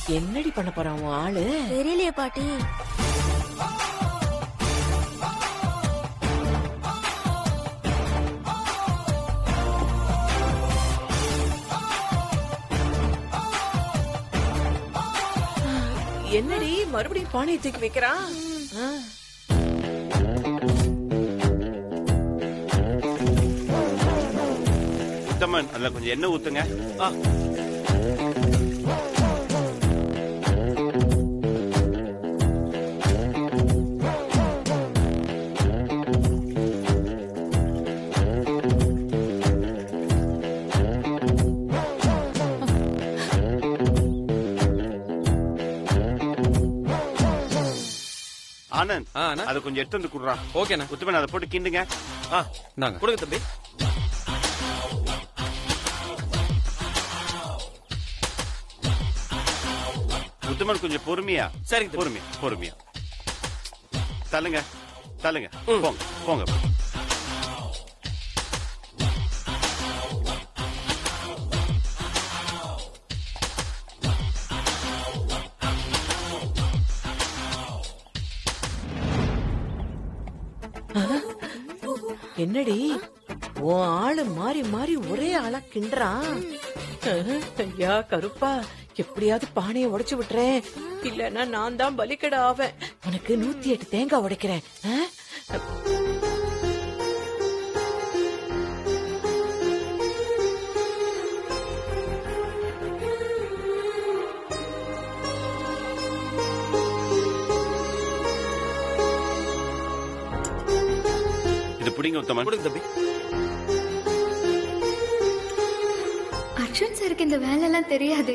என்னடி பண்ண போறான் உன் ஆளு? தெரியலையே பாட்டி. என்னடி மறுபடியும் பானையை தூக்கி வைக்கிறான்? உத்தமன், அதுல கொஞ்சம் எண்ணெய் ஊத்துங்க. ஆனந்த், அதை கொஞ்சம் எடுத்து வந்து குடுறான். ஓகேண்ணா. உத்தமன், அதை போட்டு கிண்டுங்க. நாங்க கொடுங்க தம்பி. உத்தமன், கொஞ்சம் பொறுமையா. சரிங்க, பொறுமையா பொறுமையா. தள்ளுங்க தள்ளுங்க. போங்க போங்க. என்னடி உன் ஆளு மாறி மாறி ஒரே ஆளா கிண்டுறான்? ஐயா கருப்பா, எப்படியாவது பானைய உடைச்சு விட்டுறேன், இல்லன்னா நான் தான் பலிக்கட ஆவேன். உனக்கு 108 தேங்காய் உடைக்கிறேன். இது பிடிங்க உத்தமன். கொடுங்க தம்பி. அர்ஜுன் சாருக்கு இந்த வேலை எல்லாம் தெரியாது.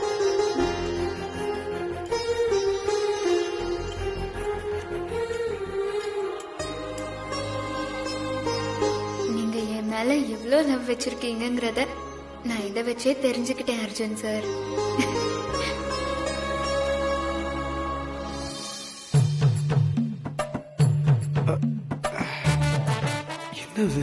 நீங்க என் மேல எவ்வளவு லவ் வச்சிருக்கீங்கங்கறத நான் இதை வச்சே தெரிஞ்சுக்கிட்டேன் அர்ஜுன் சார். என்னது?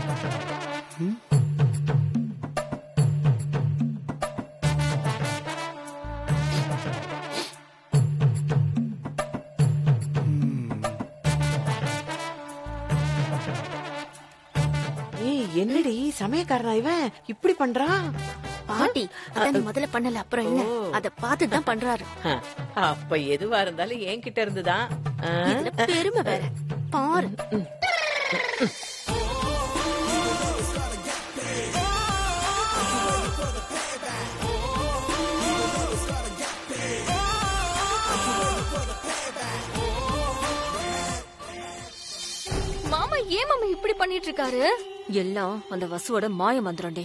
என்னடி சமயக்காரனா இவன் இப்படி பண்றான்? பாட்டி முதல்ல பண்ணல, அப்புறம் என்ன அத பார்த்துதான் பண்றாரு. அப்ப எதுவா இருந்தாலும் என்கிட்ட இருந்துதான். பெருமை வேற பாரு. மாமா ஏன் மாமா இப்படி பண்ணிட்டு இருக்காரு? எல்லாம் அந்த வசுவோட மாய மந்திரம்டே.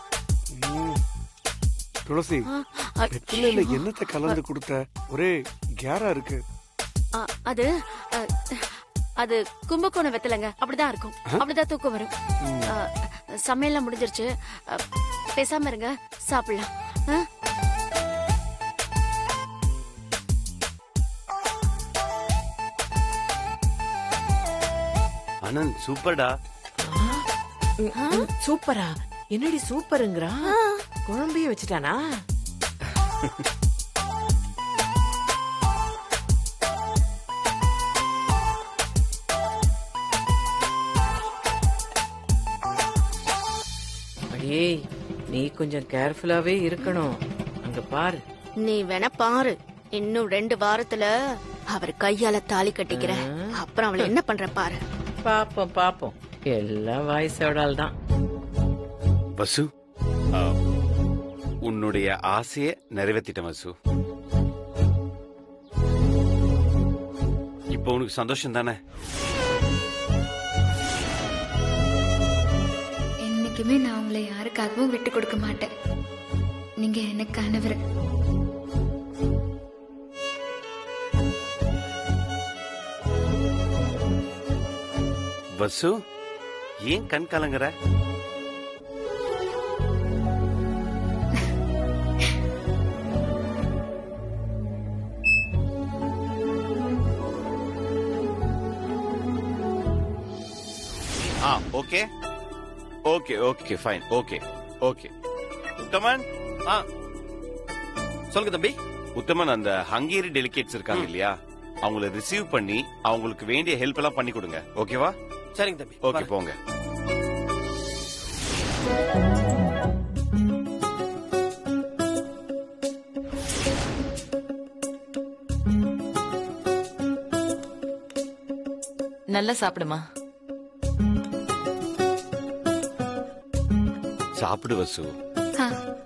துளசி, வெற்றிலையில என்னத்தை கலந்து கொடுத்த? ஒரே கேரா இருக்கு. அது அது கும்பகோணம் வெத்தலைங்க, அப்படிதான் இருக்கும். அப்படிதான் தூக்கம் வரும். சமையல்லாம் முடிஞ்சிருச்சு, பேசாம இருங்க, சாப்பிடலாம். ஆனந்த், சூப்பர்டா. சூப்பரா? என்னடி சூப்பருங்கறா? குழம்பையே வச்சுட்டானா? அடே, நீ கொஞ்சம் கேர்ஃபுல்லாவே இருக்கணும். அங்க பாரு. நீ வேணா பாரு, இன்னும் 2 வாரத்துல அவர் கையால தாலி கட்டிக்கிற, அப்புறம் அவளை என்ன பண்ற பாரு. பாப்போம் பாப்போம், எல்லாம் வாய்ஸோடால் தான். வசு, உன்னுடைய ஆசைய நிறைவேற்றிட்ட வசு. இப்ப உனக்கு சந்தோஷம் தானே? என்னைக்குமே நான் உங்களை யாருக்காகவும் விட்டு கொடுக்க மாட்டேன். நீங்க எனக்கானவர். வசு, ஏன் கண் கலங்குற? Okay okay okay fine. Okay okay. Uthaman, சொல்லுங்க தம்பி. உத்தமன் அந்த ஹங்கேரி டெலிகேட்ஸ் இருக்காங்க இல்லையா, அவங்கள ரிசீவ் பண்ணி அவங்களுக்கு வேண்டிய ஹெல்ப் எல்லாம் பண்ணி கொடுங்க. ஓகேவா? சரிங்க தம்பி. ஓகே, போங்க. நல்லா சாப்பிடுமா. சாப்பிடு வசு. ஆ.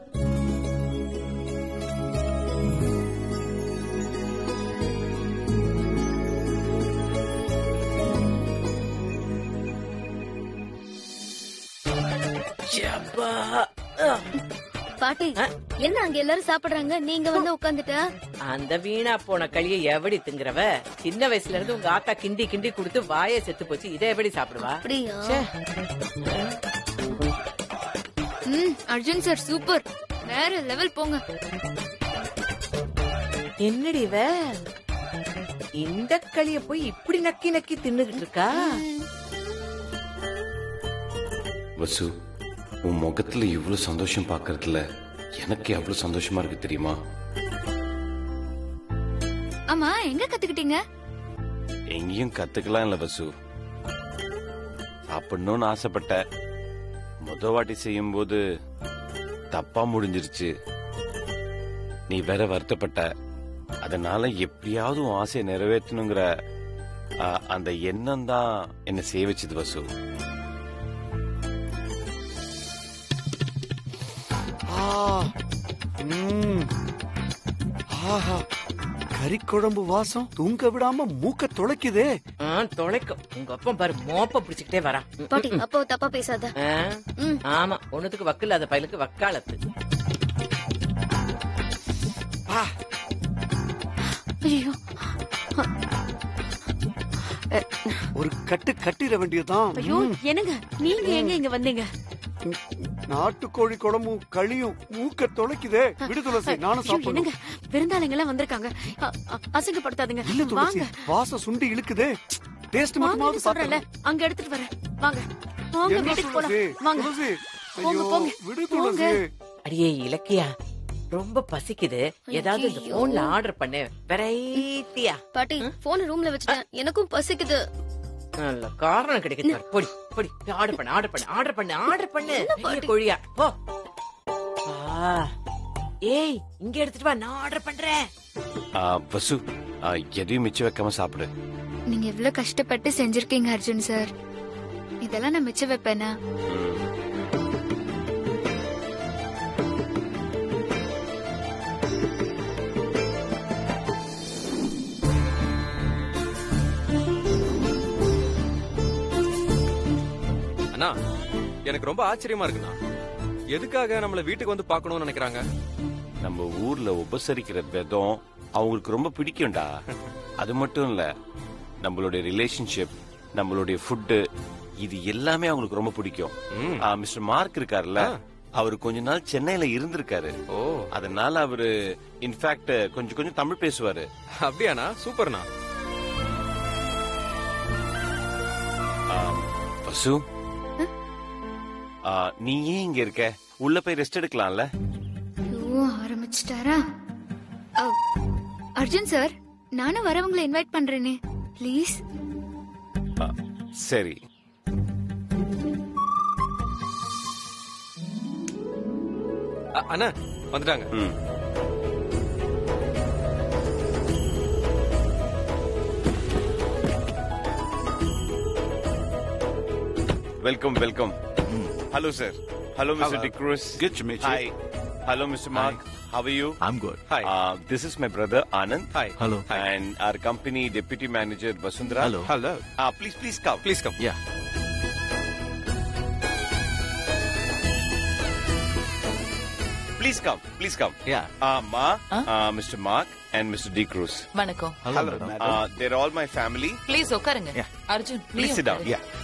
யப்பா. பாட்டி என்ன அங்க எல்லாரும் சாப்பிடுறாங்க, நீங்க வந்து உட்கார்ந்துட்டா? அந்த வீணா போன களியை எவடி திங்குறவ? சின்ன வயசுல இருந்து உங்க ஆத்தா கிண்டி கிண்டி கொடுத்து வாயை செத்து போச்சு. இதை எப்படி சாப்பிடுவா? அப்படியா? ச்சே. அர்ஜுன் சார் சூப்பர், வேற லெவல் போங்க. என்னடி இவ இந்த களிய போய் இப்படி நக்கி நக்கி தின்னுகிட்டு இருக்கா? வசு, உன் முகத்துல இவ்வளவு சந்தோஷம் பாக்குறதுல எனக்கு எவ்வளவு சந்தோஷமா இருக்கு தெரியுமா? ஆமா, எங்க கத்துக்கிட்டீங்க? எங்கேயும் கத்துக்கலாம் இல்ல வசு. சாப்பிடணும்னு ஆசைப்பட்ட முத வாட்டி செய்யும் போது தப்பா முடிஞ்சிருச்சு. நீ வேற வருத்தப்பட்ட. அதனால எப்படியாவது உன் ஆசையை நிறைவேற்றணுங்கிற அந்த எண்ணம் தான் என்ன செய்ய வச்சது வசு. ஆஹா, கறி குழம்பு வாசம் தூங்க விடாம மூக்க துளைக்குதே. தொலைக்கும். உங்க அப்பா பாரு மோப்ப பிடிச்சுக்கிட்டே வரா. பாட்டி அப்போ தப்பா பேசாத. ஆமா, ஒண்ணுத்துக்கு வக்கு இல்லாத பயலுக்கு வக்காலத்து. ஐயோ, ஒரு கட்டு கட்டிட வேண்டியதுதான். ஐயோ, என்னங்க நீங்க எங்க இங்க வந்தீங்க? நாட்டுக்கோழி குழம்பும் களியும் மூக்க துளைக்குதே. விடு துளசி, நானும் ஐயோ, சாப்பிடணும். என்னங்க விருந்தாளிங்க எல்லாம் வந்திருக்காங்க, அசிங்கப்படுத்தாதீங்க. இல்ல துளசி, வாங்க வாசம் சுண்டி இழுக்குதே. டேஸ்ட் வாங்கன்னு மட்டுமாவது சொல்றேன்ல, சாப்பிடணும். அங்க எடுத்துட்டு வரேன். வாங்க வாங்க, என்ன வீட்டுக்கு போலாம். துளசி? வாங்க துளசி, போங்க, ஐயோ, போங்க, விடு போங்க. துளசி. அடியே இலக்கியா, ரொம்ப பசிக்குது. ஏதாவது இந்த ஐயையோ. போன்ல ஆர்டர் பண்ணு, வெரைட்டியா. பாட்டி போன் ரூம்ல வச்சுட்டேன், எனக்கும் பசிக்குது. நல்ல காரணம் கிடைக்குது பாரு. பொடி பொடி, ஆர்டர் பண்ணு ஆர்டர் பண்ணு ஆர்டர் பண்ணு ஆர்டர் பண்ணு. பெரிய கோழியா போ. ஏய், இங்க எடுத்துட்டு வா, நான் ஆர்டர் பண்றேன். வசு, எதையும் மிச்சம் வைக்காம சாப்பிடு. நீங்க எவ்வளவு கஷ்டப்பட்டு செஞ்சிருக்கீங்க அர்ஜுன் சார். இதெல்லாம் நான் மிச்சம் வைப்பேனா? அண்ணா, எனக்கு ரொம்ப ஆச்சரியமா இருக்குண்ணா. எதுக்காக நம்மள வீட்டுக்கு வந்து பார்க்கணும்னு நினைக்கிறாங்க? நம்ம ஊர்ல உபசரிக்கிற விதம் அவங்களுக்கு ரொம்ப பிடிக்கும்டா. அது மட்டும் இல்ல, நம்மளுடைய ரிலேஷன்ஷிப், நம்மளுடைய ஃபுட்டு, இது எல்லாமே அவங்களுக்கு ரொம்ப பிடிக்கும். மிஸ்டர் மார்க் இருக்காருல்ல, அவரு கொஞ்ச நாள் சென்னையில இருந்திருக்காரு. ஓ, அதனால அவரு இன்ஃபேக்ட் கொஞ்சம் கொஞ்சம் தமிழ் பேசுவாரு. அப்படியாண்ணா? சூப்பர்ண்ணா. வசு, நீ ஏன் இங்க இருக்க? உள்ள போய் ரெஸ்ட் எடுக்கலாம்ல? ஐயோ, ஆரம்பிச்சிட்டாரா? அர்ஜுன் சார், நானும் வரவங்களை இன்வைட் பண்றேனே, ப்ளீஸ். சரி. அண்ணா வந்துட்டாங்க. Welcome, welcome. Hello, sir. Hello, Mr. De Cruz. Good to meet you. Hi. Hello, Mr. Mark. How are you? I'm good. Hi. This is my brother Anand. Hi. Hello. And our company deputy manager Vasundhara. Hello. Hello. Please come. Please come. Yeah. Please come. Please come. Yeah. Ma, Mr. Mark and Mr. De Cruz. வணக்கம். Hello, madam. They're all my family. Please உட்காருங்க. Yeah. Arjun Please sit down. Yeah.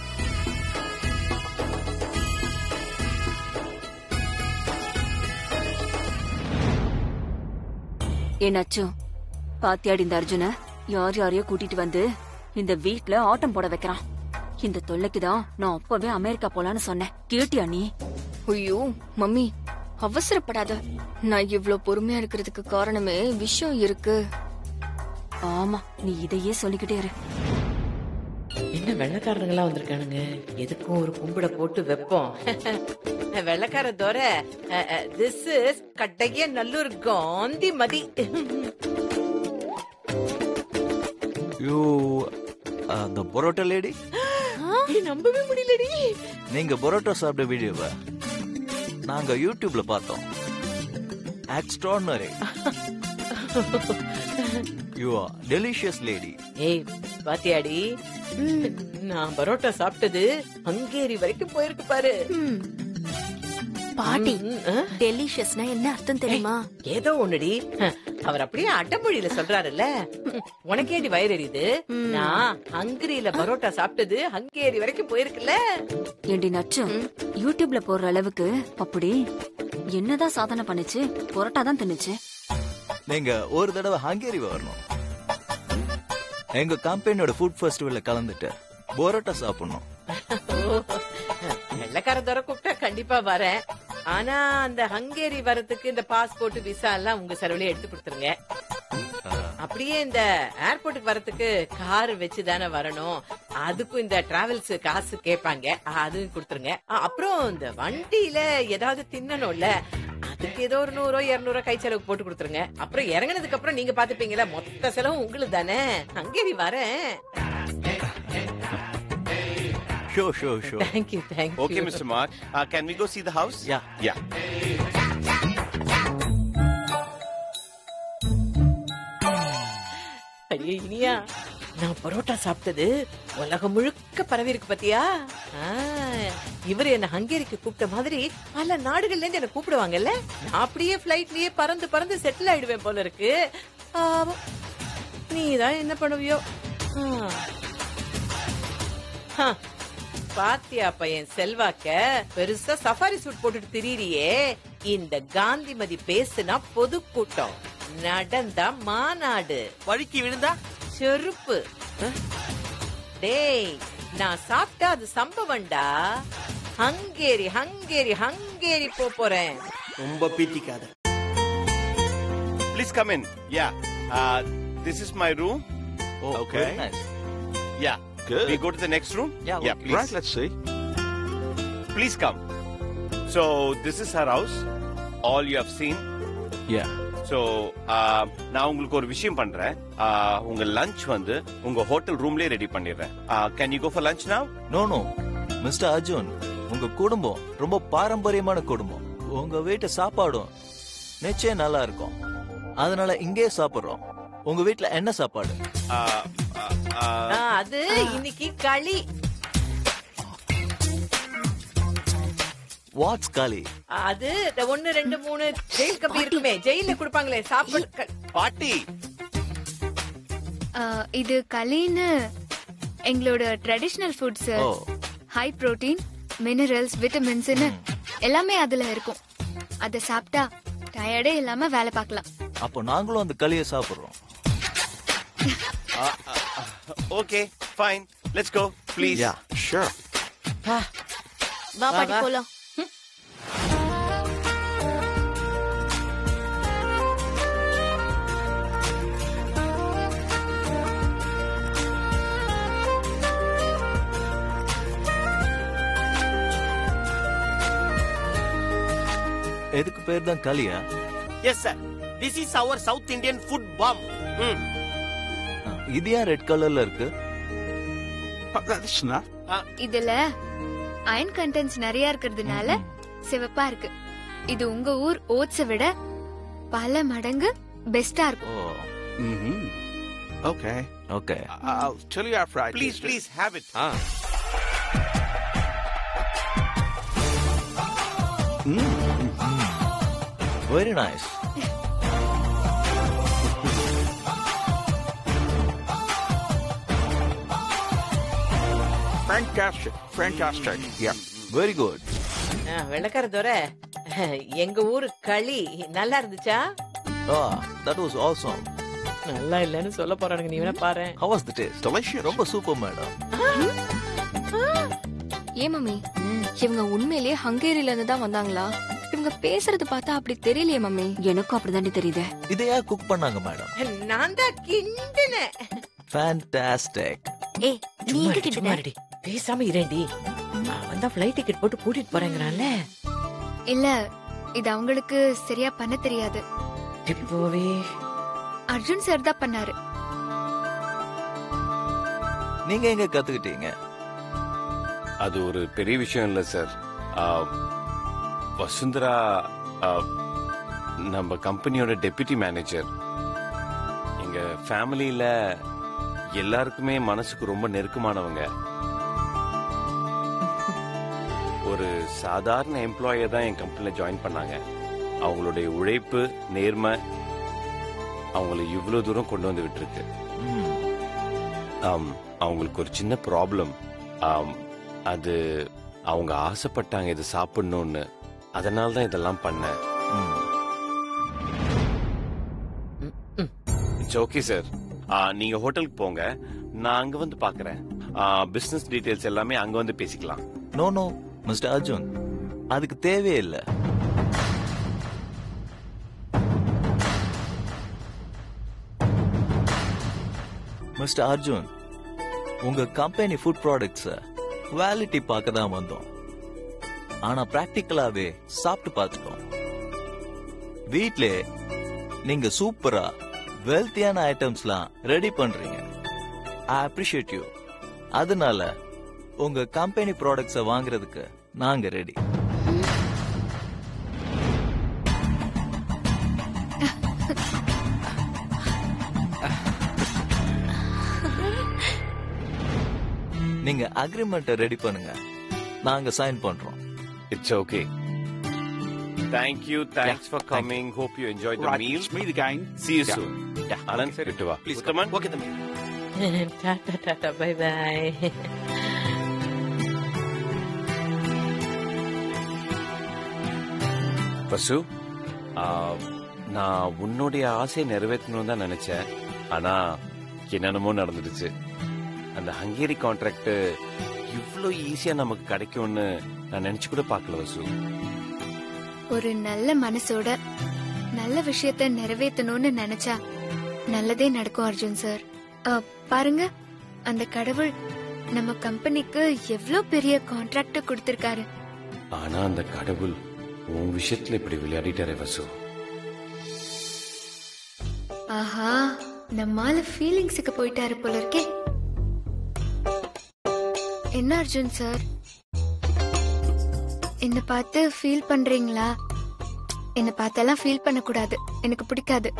என்னாச்சு? பாத்தியாடி இந்த அர்ஜுன யார் யாரையோ கூட்டிட்டு வந்து இந்த வீட்ல ஆட்டம் போட வைக்கிறான். இந்த தொல்லைக்குதான் நான் அப்பவே அமெரிக்கா போலான்னு சொன்னேன். கேட்டியா நீ? ஐயோ மம்மி, அவசரப்படாத. நான் இவ்ளோ பொறுமையா இருக்கிறதுக்கு காரணமே விஷயம் இருக்கு. ஆமா, நீ இதையே சொல்லிக்கிட்டே இரு. என்ன வெள்ளக்காரனுங்களா வந்திருக்கானுங்க? எதுக்கும் ஒரு கும்பிட போட்டு வைப்போம். வெள்ளக்கார தோர, திஸ் இஸ் கட்டைய நல்லூர் காந்திமதி. யூ அந்த பரோட்டா லேடி, நம்பவே முடியலடி. நீங்க பரோட்டா சாப்பிட்ட வீடியோவை நாங்க யூடியூப்ல பார்த்தோம். Extraordinary. You are delicious lady. ஏய் பாத்தியாடி, நான் பரோட்டா சாப்பிட்டது ஹங்கேரி வரைக்கும் போயிருக்கு பாரு. பாட்டி, ஆ? டெலிஷியஸ்னா என்ன அர்த்தம் தெரியுமா? ஏதோ ஒண்ணுடி, அவர் அப்படியே அடமொழியில சொல்றாருல்ல. உனக்கேடி வயிறு எரியுது? நான் ஹங்கேரியில பரோட்டா சாப்பிட்டது ஹங்கேரி வரைக்கும் போயிருக்குல்ல. ஏண்டி நச்சு, யூடியூப்ல போடுற அளவுக்கு அப்படி என்னதான் சாதனை பண்ணுச்சு? புரோட்டா தான் தின்னுச்சு. நீங்க ஒரு தடவை ஹங்கேரி வரணும். எங்க கம்பெனியோட ஃபுட் ஃபெஸ்டிவல்ல கலந்துட்டு பரோட்டா சாப்பிடணும். வெள்ளக்கார தர கூப்பிட்டா கண்டிப்பா வரேன். ஆனா அந்த ஹங்கேரி வரதுக்கு இந்த பாஸ்போர்ட் விசா எல்லாம் உங்க செலவுல எடுத்து கொடுத்துருங்க. அப்படியே இந்த ஏர்போர்ட்டுக்கு வரதுக்கு கார் வச்சுதானே வரணும். அதுக்கும் இந்த டிராவல்ஸ் காசு கேட்பாங்க, அதுவும் கொடுத்துருங்க. அப்புறம் இந்த வண்டியில ஏதாவது தின்னணும்ல, அதுக்கு ஏதோ ஒரு 100 200 கை செலவு போட்டு கொடுத்துருங்க. அப்புறம் இறங்கினதுக்கு அப்புறம் நீங்க பாத்துப்பீங்களா, மொத்த செலவும் உங்களுக்கு தானே. ஹங்கேரி வரேன். Sure. Thank you. Okay, Mr. Mark. Can we go see the house? Yeah. ஐயே இனியா, நான் பரோட்டா சாப்பிட்டது உலகம் முழுக்க பரவி இருக்கு பாத்தியா? இவரு என்ன ஹங்கேரிக்கு கூப்பிட்ட மாதிரி பல நாடுகள்ல இருந்து என்ன கூப்பிடுவாங்கல்ல. நான் அப்படியே பிளைட்லயே பறந்து செட்டில் ஆயிடுவேன் போல இருக்கு. நீதான் என்ன பண்ணுவியோ? பாத்தியா பையன் செல்வாக்க, பெருசா சஃபாரி சூட் போட்டுட்டு திரியிறியே. இந்த காந்திமதி பேசுனா பொதுக்கூட்டம், நடந்தா மாநாடு, வழுக்கி விழுந்தா செருப்பு. டேய், நான் சாப்பிட்டா அது சம்பவம்டா. ஹங்கேரி போறேன். ரொம்ப பீத்திக்காத. Please come in. Yeah. This is my room. Oh, Okay. very nice. Yeah. Good. We go to the next room? Yeah, please. right, let's see. Please come. So, this is her house. All you have seen. Yeah. So, நான் உங்களுக்கு ஒரு விஷயம் பண்றேன். உங்க lunch வந்து உங்க hotel ரூம்லயே ready பண்ணிடுறேன். Can you go for lunch now? No. Mr. Arjun, உங்க குடும்பம் ரொம்ப பாரம்பரியமான குடும்பம். உங்க வீட்டு சாப்பாடும் நிச்சயம் நல்லா இருக்கும். அதனால இங்கே சாப்பிடுறோம். உங்க வீட்ல என்ன சாப்பாடு? அது இன்னைக்கு களி. வாட்ஸ் களி? அது 1 2 3 ஜெயில் கப்பி இருக்குமே, ஜெயில குடுப்பாங்களே சாப்பாடு. பாட்டி, இது களின்னு எங்களோட traditional food sir. High protein, minerals, vitamins எல்லாமே அதுல இருக்கும். அத சாப்பிட்டா டயர்டே இல்லாம வேலை பார்க்கலாம். அப்போ நாங்களும் அந்த களியை சாப்பிடுறோம். Okay, fine. Let's go, please. Yeah, sure. வா பாட்டி போலாம். எதுக்கு பேர் தான் களியா? Yes, sir. This is our South Indian food bomb. இது ஏன் ரெட் கலர்ல இருக்கு? இதுல அயன் கண்டென்ட்ஸ் நிறைய இருக்கிறதுனால சிவப்பா இருக்கு. இது உங்க ஊர் ஓட்ஸை விட பல மடங்கு பெஸ்டா இருக்கும். Okay. I'll tell you after I taste it. Please have it. Very nice. Fantastic. Yeah. Very good. வெள்ளக்கார தோர, எங்க ஊரு களி நல்லா இருந்துச்சா? That was awesome. நல்லா இல்லன்னு சொல்ல போறானுங்க, நீ வேணா பாரு. How was the taste? Delicious. ரொம்ப சூப்பர் மேடம். ஏ மம்மி, இவங்க உண்மையிலேயே ஹங்கேரியில இருந்து தான் வந்தாங்களா? இவங்க பேசுறது பார்த்தா அப்படி தெரியலையே மம்மி. எனக்கும் அப்படிதாண்டி தெரியுது. இதையா குக் பண்ணாங்க மேடம்? நான் தான் கிண்டினேன். ஃபேண்டாஸ்டிக். ஏய் நீ எங்க கிட்ட சும்மாடி பேசாம இரேண்டி. அவன் தான் ஃளைட் டிக்கெட் போட்டு கூட்டிட்டு போறேங்கறான்ல. இல்ல இது அவங்களுக்கு சரியா பண்ண தெரியாது. இப்போவே அர்ஜுன் சார் தான் பண்ணாரு. நீங்க எங்க கத்துக்கிட்டீங்க? அது ஒரு பெரிய விஷயம் இல்ல சார். வசுந்தரா நம்ம கம்பெனியோட டெப்யூட்டி மேனேஜர். எங்க ஃபேமிலியில எல்லாருக்குமே மனசுக்கு ரொம்ப நெருக்கமானவங்க. ஒரு சாதாரண எம்ப்ளாயை தான் என் கம்பெனில ஜாயின் பண்ணாங்க. அவங்களுடைய உழைப்பு நேர்மை அவங்களை இவ்வளவு தூரம் கொண்டு வந்து விட்டுருக்கு. அவங்களுக்கு ஒரு சின்ன ப்ராப்ளம். அது அவங்க ஆசைப்பட்டாங்க இதை சாப்பிடணும்னு. அதனால தான் இதெல்லாம் பண்ணேன். It's okay sir. நீங்க ஹோட்டலுக்கு போங்க, நான் அங்க வந்து பாக்குறேன். பிசினஸ் டீடைல்ஸ் எல்லாமே அங்க வந்து பேசிக்கலாம். நோ நோ மிஸ்டர் அர்ஜுன், அதுக்கு தேவையே இல்லை. மிஸ்டர் அர்ஜுன், உங்க கம்பெனி ஃபுட் ப்ராடக்ட்ஸ குவாலிட்டி பார்க்க தான் வந்தோம். ஆனா பிராக்டிக்கலாவே சாப்பிட்டு பார்த்துட்டோம். வீட்ல நீங்க சூப்பரா வெல்த்தியான ஐட்டம்ஸ்லாம் ரெடி பண்றீங்க. I appreciate you. அதனால உங்க கம்பெனி ப்ராடக்ட்ஸ வாங்குறதுக்கு நாங்க ரெடி. நீங்க அக்ரிமெண்ட் ரெடி பண்ணுங்க, நாங்க சைன் பண்றோம். It's okay. Thank you. Thanks for coming. Hope you enjoyed the meal. Meet the gang. See you soon. Alan, விட்டு வா. Please Come on. Okay, தம்பி. Tata tata bye bye. பசு, நான் உன்னுடைய ஆசையை நிறைவேற்றணும்னு தான் நினைச்சேன். ஆனா என்னென்னமோ நடந்துடுச்சு. அந்த ஹங்கேரி கான்ட்ராக்ட் இவ்வளவு ஈஸியா நமக்கு கிடைக்கும்னு நான் நினைச்சு கூட பார்க்கல வசு. ஒரு நல்ல மனசோட நல்ல விஷயத்த நிறைவேற்றணும்னு நினைச்சா நல்லதே நடக்கும் அர்ஜுன் சார். பாருங்க, அந்த கடவுள் நம்ம கம்பெனிக்கு எவ்வளவு பெரிய கான்ட்ராக்ட் கொடுத்திருக்காரு. ஆனா அந்த கடவுள் உன் விஷயத்துல இப்படி விளையாடிட்டாரே வசு. ஆஹா, நம்மால ஃபீலிங்ஸுக்கு போயிட்டாரு போல இருக்கே. என்ன அர்ஜுன் சார், என்ன பார்த்து ஃபீல் பண்றீங்களா? என்ன பார்த்தெல்லாம் ஃபீல் பண்ண கூடாது, எனக்கு பிடிக்காது.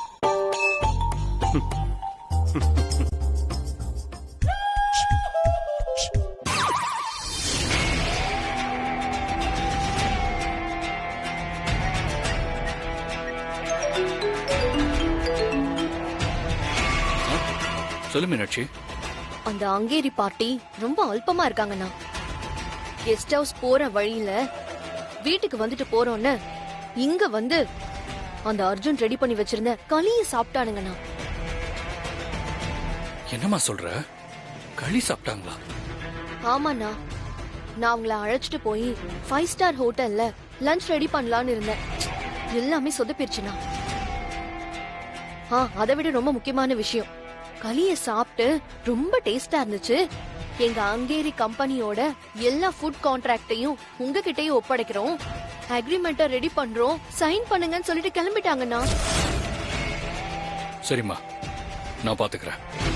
சொல்லு மீனாட்சி. அந்த அங்கேரி பார்ட்டி ரொம்ப அல்பமா இருக்காங்கண்ணா. கெஸ்ட் ஹவுஸ் போற வழியில வீட்டுக்கு வந்துட்டு போறோம்னு இங்க வந்து அந்த அர்ஜுன் ரெடி பண்ணி வச்சிருந்த களிய சாப்பிட்டானுங்கண்ணா. என்னம்மா சொல்ற? களி சாப்பிட்டாங்களா? ஆமாண்ணா, நான் அவங்கள அழைச்சிட்டு போய் 5 ஸ்டார் ஹோட்டல்ல லஞ்ச் ரெடி பண்ணலான்னு இருந்தேன். எல்லாமே சொதப்பிருச்சுண்ணா. அதை விட ரொம்ப முக்கியமான விஷயம், களிய சாப்பிட்டு ரொம்ப டேஸ்டா இருந்துச்சு. எங்க அங்கேரி கம்பெனியோட எல்லா ஃபுட் கான்ட்ராக்டையும் உங்ககிட்டயும் ஒப்படைக்கிறோம், அக்ரிமெண்ட்ட ரெடி பண்றோம், சைன் பண்ணுங்கன்னு சொல்லிட்டு கிளம்பிட்டாங்கண்ணா. சரிம்மா, நான் பாத்துக்கிறேன்.